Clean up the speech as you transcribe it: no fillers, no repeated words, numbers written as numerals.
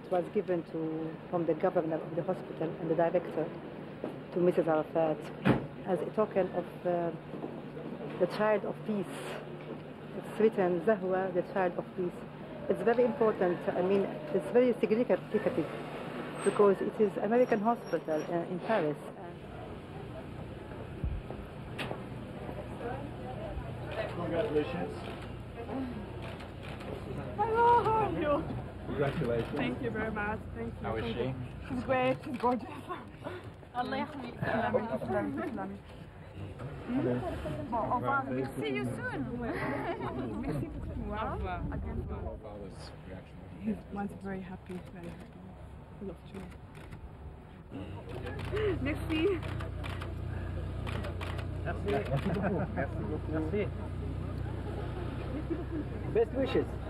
was given from the governor of the hospital and the director to Mrs. Arafat as a token of the child of peace. It's written, Zahwa, the child of peace. It's very important. I mean, it's very significant because it is American hospital in Paris. Congratulations. Hello, how are you? Congratulations. Thank you very much. Thank you. How is she? She's great. She's gorgeous. Allah يحميك. تسلمي تسلمي تسلمي. Bon, au revoir. See you soon. Merci pour tout. Au revoir. À bientôt. Father's reaction. He was very happy. Very happy. Full of joy. Merci. Merci beaucoup. Merci beaucoup. Merci. Best wishes.